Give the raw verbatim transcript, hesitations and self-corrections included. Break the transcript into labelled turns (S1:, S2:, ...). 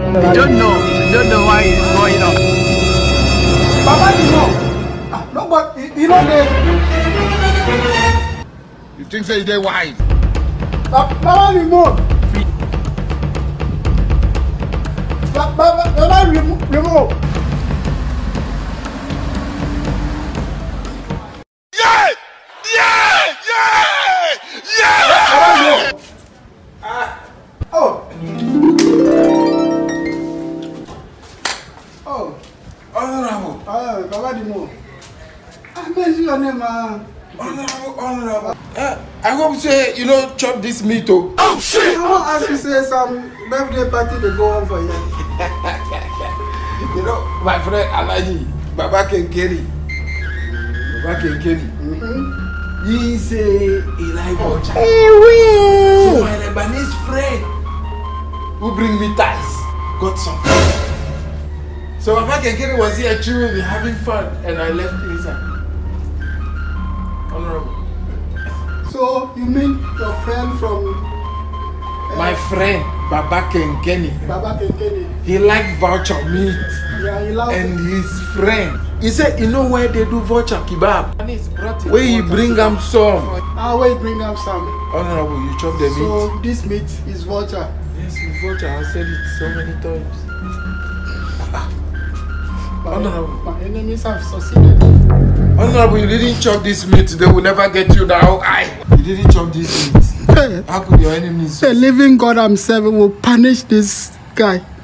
S1: You don't know. You don't know why it's going on.
S2: Papa, you know. Ah, no, but you know they.
S3: You think say they wise?
S2: Papa, you know. Papa, Papa, remove.
S3: Yeah! Yeah! Yeah! Yeah!
S2: Ah. Oh. Oh.
S3: Honorable.
S2: Ah, Baba Dimo. I mention your name, man.
S3: Honorable, honorable. Uh, I hope say you know chop this meat oh. Oh shit!
S2: I want ask you say some birthday party to go on for you.
S3: You know, my friend Alaji, Baba Kenkeri. Baba Kenkeri.
S2: Mm-hmm.
S3: He say he like vulture.
S2: Hey,
S3: So my Lebanese friend who bring me ties got some food. So Baba Kenkeri was here chilling, having fun, and I left inside. Honorable.
S2: So you mean your friend from uh,
S3: My friend Baba Kenkeri.
S2: Baba Kenkeri?
S3: He like vulture meat.
S2: Yeah, he loves
S3: And
S2: it.
S3: his friend. He said, you know where they do vulture kebab? Where he bring them some.
S2: Ah, where you bring up some?
S3: Honorable, you chop the meat.
S2: So this meat is vulture.
S3: Yes, it's vulture. I said it so many times.
S2: My,
S3: Honorable.
S2: my enemies have succeeded.
S3: Honorable, you didn't chop this meat. They will never get you down. I. You didn't chop this meat.
S2: Hey,
S3: How could your enemies?
S2: the living God himself will punish this guy.